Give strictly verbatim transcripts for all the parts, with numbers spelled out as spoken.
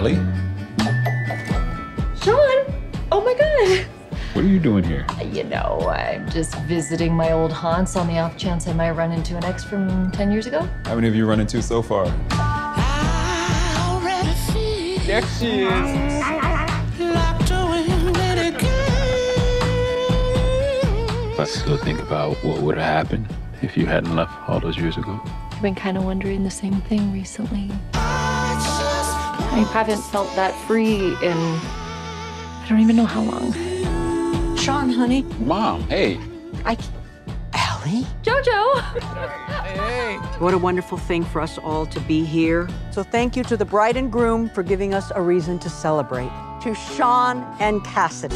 Allie? Sean! Oh my God! What are you doing here? You know, I'm just visiting my old haunts on the off chance I might run into an ex from ten years ago. How many have you run into so far? There she is. I still think about what would have happened if you hadn't left all those years ago. I've been kind of wondering the same thing recently. I haven't felt that free in I don't even know how long. Sean, honey. Mom, hey. I... Allie? Jojo! Hey. What a wonderful thing for us all to be here. So thank you to the bride and groom for giving us a reason to celebrate. To Sean and Cassidy.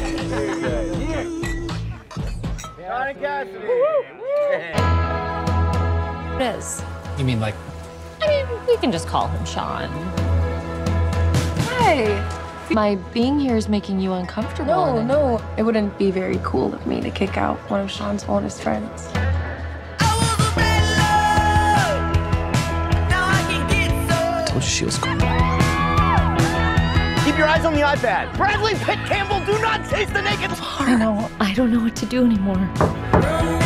Sean and Cassidy. It is. You mean like? I mean, we can just call him Sean. Hi. My being here is making you uncomfortable. No, no. It wouldn't be very cool of me to kick out one of Sean's oldest friends. I told you she was cool. Keep your eyes on the iPad. Bradley Pitt Campbell, do not chase the naked. I know. I don't know what to do anymore.